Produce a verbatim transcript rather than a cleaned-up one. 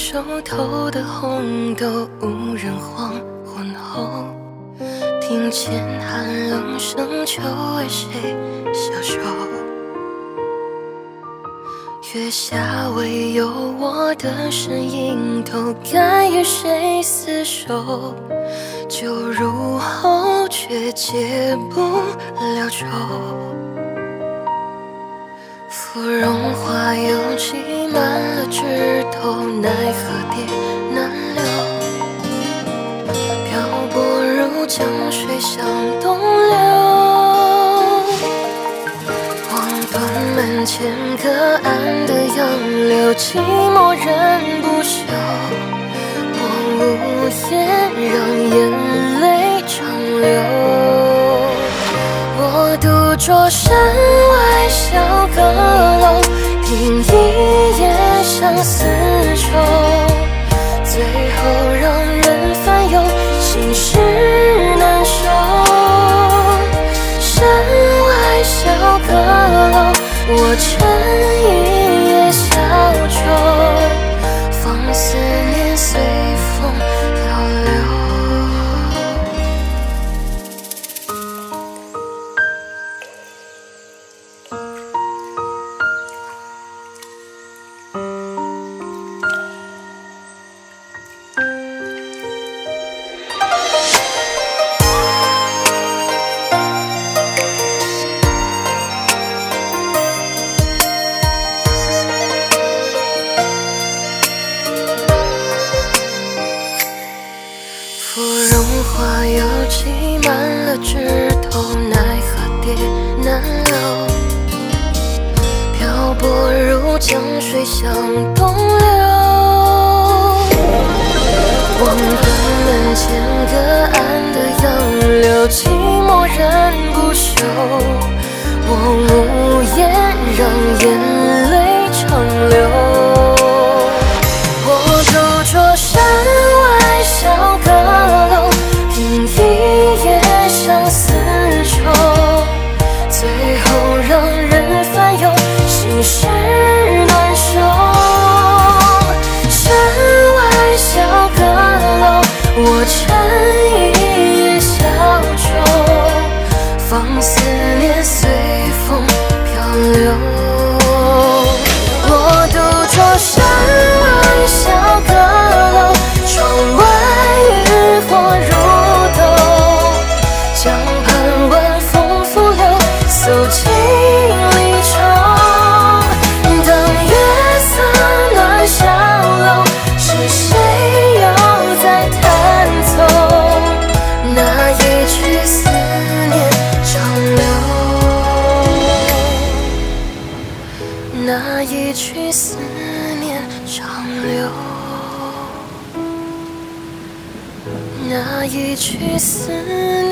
熟透的红豆，无人黄昏后，听见寒冷声求为谁消瘦。月下唯有我的身影，都该与谁厮守？酒入喉，却解不了愁。芙蓉花又挤满了枝头，奈何蝶难留。漂泊如江水向东流，望断门前隔岸的杨柳，寂寞人不休。我无言，让眼泪长流。我独坐山外小阁楼，听一夜相思愁，最后让人烦忧，心事难收。山外小阁楼，我撑一夜小舟，放思念随风漂流。芙蓉花又挤满了枝头，奈何蝶难留。漂泊如江水向东流，望断门前隔岸的杨柳，寂寞人不休。我无言，让眼泪长流。我独坐山外小阁楼，听一夜相思愁，最后让人烦忧，心事难收。山外小阁楼，我撑一夜小舟，放思念随风漂流。我独坐山外小阁楼，窗外渔火如豆，江畔晚风拂柳，诉尽离愁。当月色暖小楼，是谁又在弹奏那一曲思念长流，那一曲思念长流，那一曲思念。